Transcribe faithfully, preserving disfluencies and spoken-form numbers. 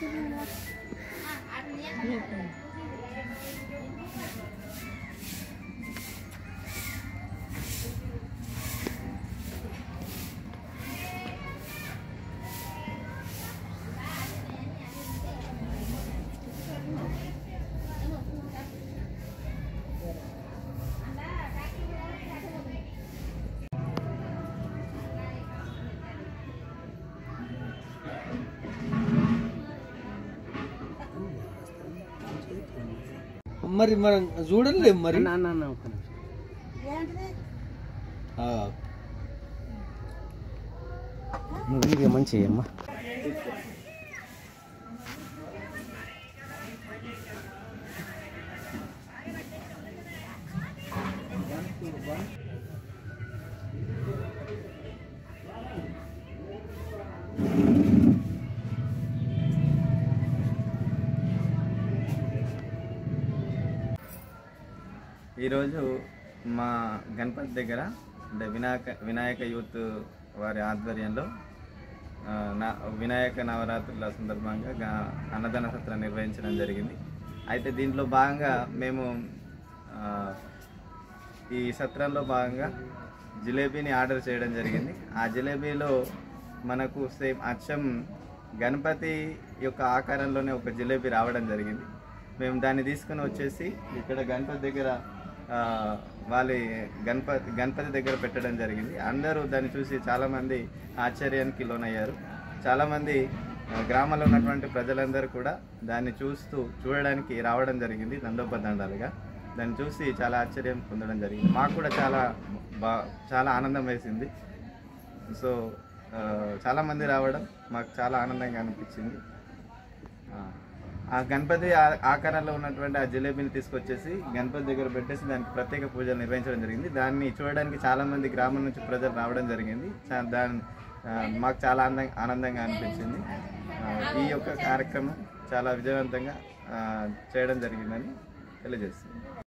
మరి మనం చూడలేము మరి నువ్వు మంచి అమ్మా ఈరోజు మా గణపతి దగ్గర అంటే వినాయక వినాయక యూత్ వారి ఆధ్వర్యంలో నా వినాయక నవరాత్రుల సందర్భంగా అన్నదాన సత్రం నిర్వహించడం జరిగింది. అయితే దీంట్లో భాగంగా మేము ఈ సత్రంలో భాగంగా జిలేబీని ఆర్డర్ చేయడం జరిగింది. ఆ జిలేబీలో మనకు సేమ్ అచ్చం గణపతి యొక్క ఆకారంలోనే ఒక జిలేబీ రావడం జరిగింది. మేము దాన్ని తీసుకుని వచ్చేసి ఇక్కడ గణపతి దగ్గర వాళ్ళ గణపతి గణపతి దగ్గర పెట్టడం జరిగింది. అందరూ దాన్ని చూసి చాలామంది ఆశ్చర్యానికి లోనయ్యారు. చాలామంది గ్రామంలో ఉన్నటువంటి ప్రజలందరూ కూడా దాన్ని చూస్తూ చూడడానికి రావడం జరిగింది. దండోపదండాలుగా దాన్ని చూసి చాలా ఆశ్చర్యం పొందడం జరిగింది. మాకు కూడా చాలా బా చాలా ఆనందం వేసింది. సో చాలామంది రావడం మాకు చాలా ఆనందంగా అనిపించింది. ఆ గణపతి ఆకారంలో ఉన్నటువంటి ఆ జిలేబీని తీసుకొచ్చేసి గణపతి దగ్గర పెట్టేసి దానికి ప్రత్యేక పూజలు నిర్వహించడం జరిగింది. దాన్ని చూడడానికి చాలామంది గ్రామం నుంచి ప్రజలు రావడం జరిగింది. దాని మాకు చాలా ఆనందంగా ఆనందంగా అనిపించింది. ఈ యొక్క కార్యక్రమం చాలా విజయవంతంగా చేయడం జరిగిందని తెలియజేస్తుంది.